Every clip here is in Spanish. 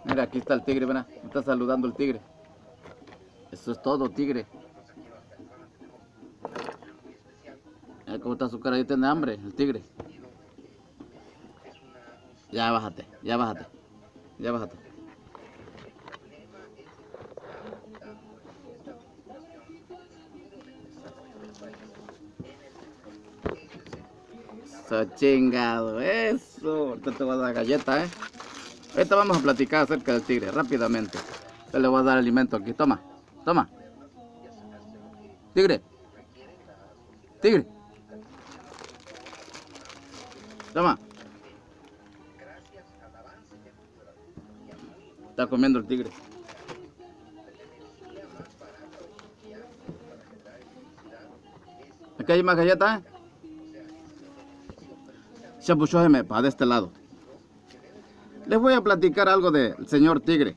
Mira, aquí está el tigre, mira. Me está saludando el tigre. Eso es todo, tigre. Mira cómo está su cara, ahí tiene hambre, el tigre. Ya bájate, ya bájate. Ya bájate. Eso chingado, eso. Ahorita te voy a dar galleta, Ahorita vamos a platicar acerca del tigre, rápidamente. Te le voy a dar alimento aquí, toma, toma. Tigre. Tigre. Toma. Está comiendo el tigre. Aquí hay más galletas, Shabushojeme, para de este lado. Les voy a platicar algo del señor tigre.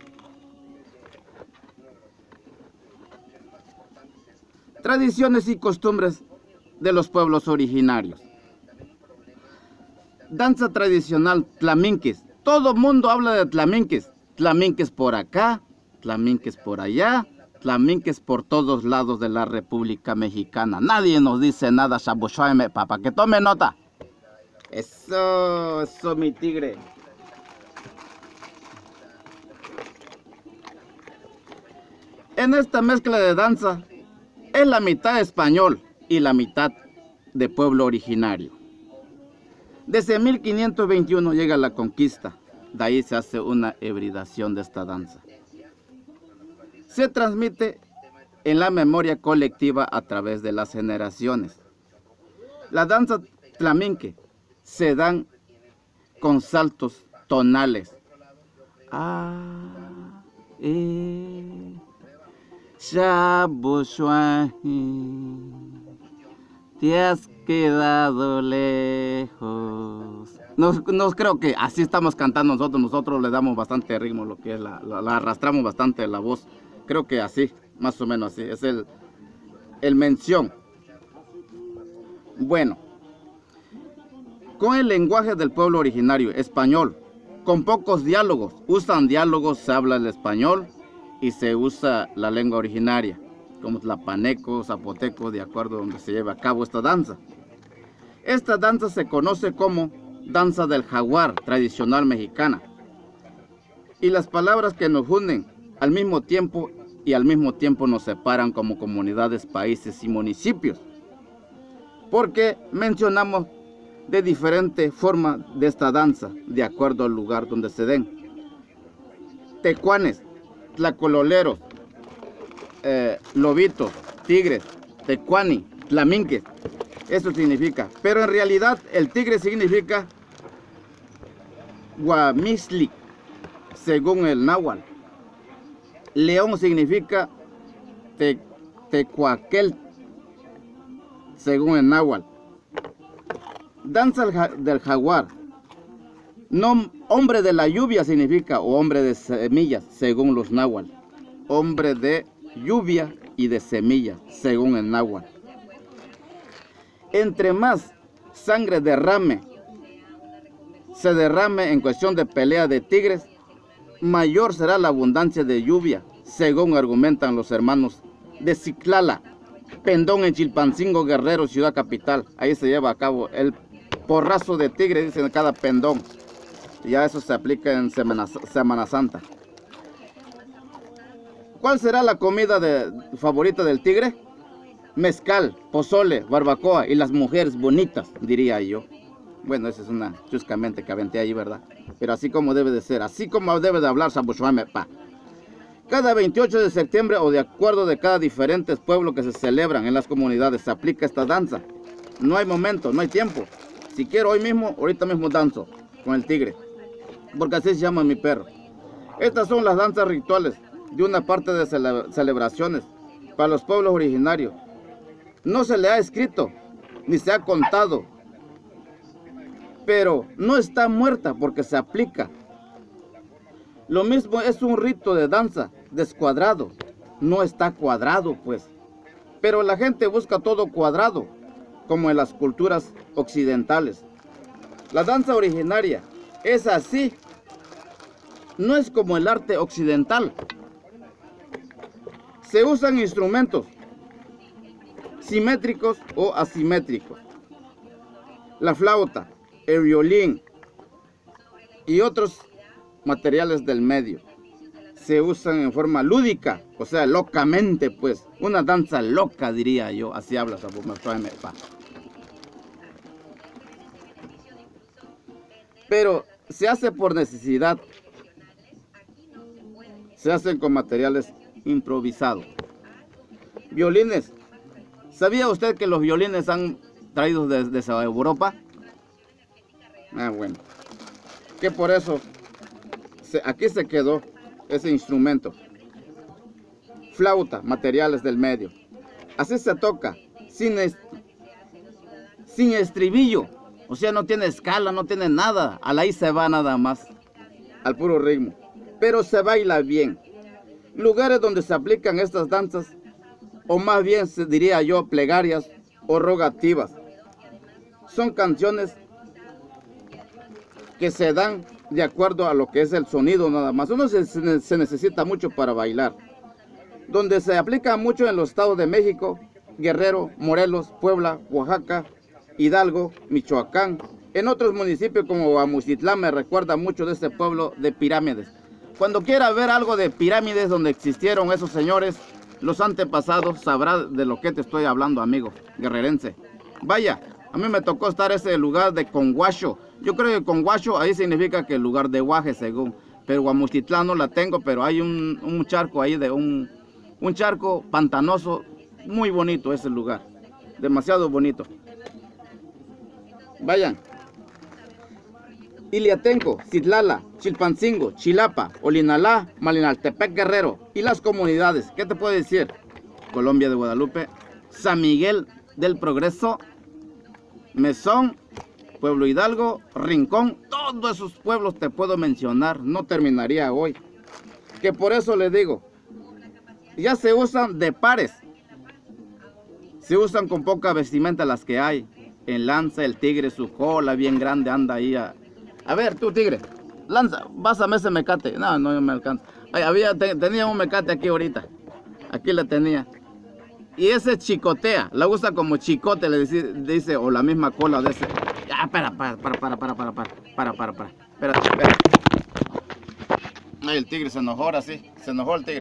Tradiciones y costumbres de los pueblos originarios. Danza tradicional tlaminquis. Todo mundo habla de tlaminquis. Tlaminquis por acá, tlaminquis por allá, tlaminquis por todos lados de la República Mexicana. Nadie nos dice nada, Shabushojeme, para que tome nota. Eso, mi tigre. En esta mezcla de danza, es la mitad español y la mitad de pueblo originario. Desde 1521 llega la conquista, de ahí se hace una hibridación de esta danza. Se transmite en la memoria colectiva a través de las generaciones. La danza tlaminque se dan con saltos tonales. Shabushojeme, te has quedado lejos. No creo que así estamos cantando nosotros le damos bastante ritmo, lo que es la arrastramos bastante la voz. Creo que así, más o menos así, es el mención. Bueno, con el lenguaje del pueblo originario, español, con pocos diálogos, usan diálogos, se habla el español y se usa la lengua originaria, como tlapaneco, zapoteco, de acuerdo a donde se lleva a cabo esta danza. Esta danza se conoce como danza del jaguar tradicional mexicana. Y las palabras que nos unen al mismo tiempo y al mismo tiempo nos separan como comunidades, países y municipios. Porque mencionamos de diferente forma de esta danza, de acuerdo al lugar donde se den. Tecuanes, tlacololeros, lobitos, tigres, tecuani, tlaminques, eso significa. Pero en realidad el tigre significa guamisli, según el náhuatl. León significa tecuaquel, según el náhuatl. Danza del jaguar. No, hombre de la lluvia significa, o hombre de semillas, según los náhuatl. Hombre de lluvia y de semillas, según el náhuatl. Entre más sangre se derrame en cuestión de pelea de tigres, mayor será la abundancia de lluvia, según argumentan los hermanos de Ciclala, Pendón en Chilpancingo, Guerrero, ciudad capital. Ahí se lleva a cabo el porrazo de tigre, dicen cada pendón. Ya eso se aplica en Semana Santa. ¿Cuál será la comida favorita del tigre? Mezcal, pozole, barbacoa y las mujeres bonitas, diría yo. Bueno, esa es una chuscamente que aventé ahí, ¿verdad? Pero así como debe de ser, así como debe de hablar Shabushojeme, pa. Cada 28 de septiembre o de acuerdo de cada diferentes pueblos que se celebran en las comunidades se aplica esta danza. No hay momento, no hay tiempo. Si quiero hoy mismo, ahorita mismo danzo con el tigre, porque así se llama mi perro. Estas son las danzas rituales de una parte de celebraciones para los pueblos originarios. No se le ha escrito, ni se ha contado, pero no está muerta porque se aplica. Lo mismo es un rito de danza descuadrado, no está cuadrado pues, pero la gente busca todo cuadrado, como en las culturas occidentales. La danza originaria es así no es como el arte occidental. Se usan instrumentos simétricos o asimétricos. La flauta, el violín y otros materiales del medio se usan en forma lúdica, o sea, locamente, pues, una danza loca, diría yo, así habla Sabu. Pero se hace por necesidad, se hacen con materiales improvisados. Violines. ¿Sabía usted que los violines han traído desde Europa? Bueno. Que por eso aquí se quedó ese instrumento. Flauta, materiales del medio. Así se toca, sin estribillo. O sea, no tiene escala, no tiene nada. Al ahí se va nada más, al puro ritmo. Pero se baila bien. Lugares donde se aplican estas danzas, o más bien se diría yo plegarias o rogativas, son canciones que se dan de acuerdo a lo que es el sonido nada más. Uno se necesita mucho para bailar. Donde se aplica mucho en los estados de México, Guerrero, Morelos, Puebla, Oaxaca, Hidalgo, Michoacán. En otros municipios como Guamucitlán me recuerda mucho de este pueblo de pirámides. Cuando quiera ver algo de pirámides donde existieron esos señores, los antepasados, sabrá de lo que te estoy hablando, amigo guerrerense. Vaya, a mí me tocó estar en ese lugar de Conguacho. Yo creo que Conguacho ahí significa que el lugar de Guaje, según. Pero Guamucitlán no la tengo, pero hay un charco ahí, un charco pantanoso, muy bonito ese lugar. Demasiado bonito. Vayan. Iliatenco, Citlala, Chilpancingo, Chilapa, Olinalá, Malinaltepec, Guerrero y las comunidades. ¿Qué te puedo decir? Colombia de Guadalupe, San Miguel del Progreso, Mesón, Pueblo Hidalgo, Rincón, todos esos pueblos te puedo mencionar, no terminaría hoy. Que por eso le digo, ya se usan de pares, se usan con poca vestimenta las que hay. En lanza, el tigre, su cola bien grande anda ahí. A ver, tú tigre, lanza, pásame ese mecate. No me alcanza. Ay, tenía un mecate aquí ahorita, aquí la tenía. Y ese chicotea, la usa como chicote, le dice, o la misma cola de ese. Ya, espera. Ay, el tigre se enojó ahora sí, se enojó el tigre.